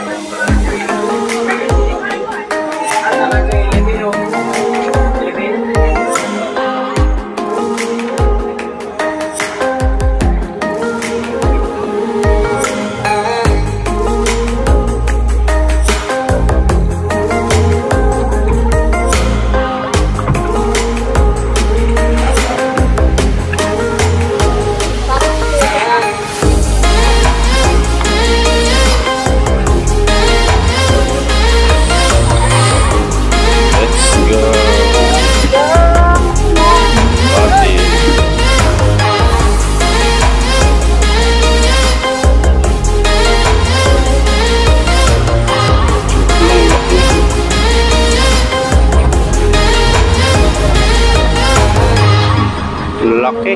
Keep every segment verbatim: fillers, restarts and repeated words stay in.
Laki.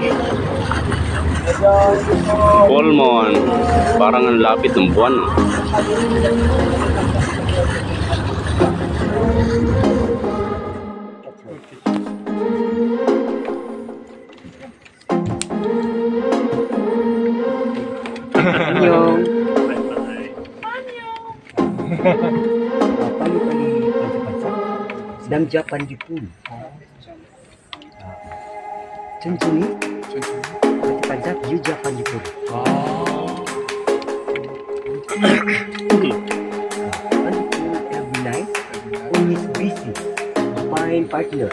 Full moon. Parang ang lapit ng buwan. Annyeong. Sedang Japan di pool. 천천히 반짝 유 Japan di pool. Every night on his busy find partner.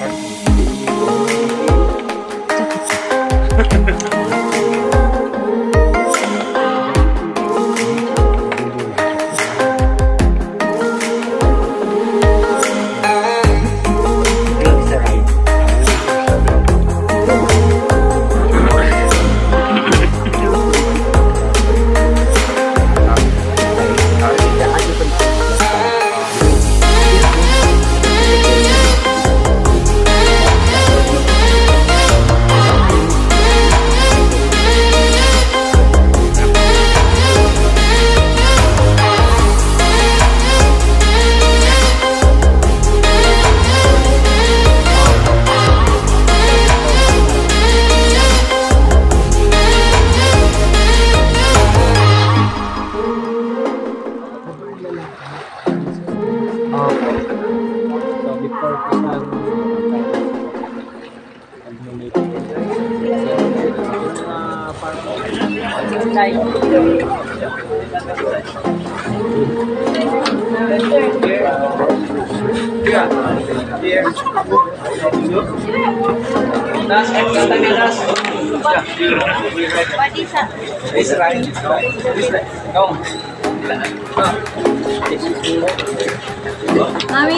Mami,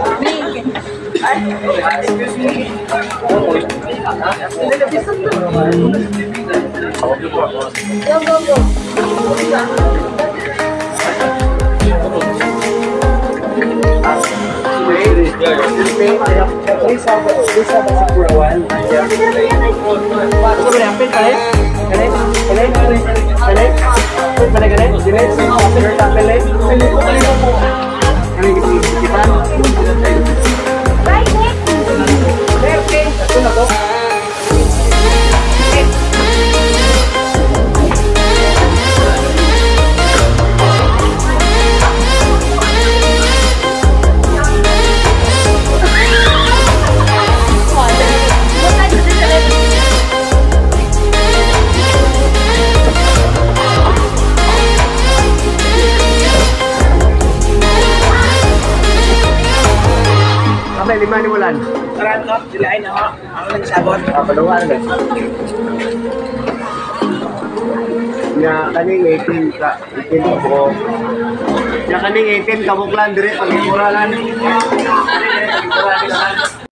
excuse me. Go, go, go. Please have a please have a seat for a while. Gusto mo na apit palit? Palit? Palit? Palit? Palit? Palit? Palit? Palit? Palit? Palit? Kami kita. Bye, Nick. Okay. Ito na to. Lima ni Mulan. Sarap no? Dilain ako. Ako nagsabot. Ah, paluhan na. Nga kaning eighteen ka, eighteen ko. Nga kaning eighteen kabuklan dire pagmuralan.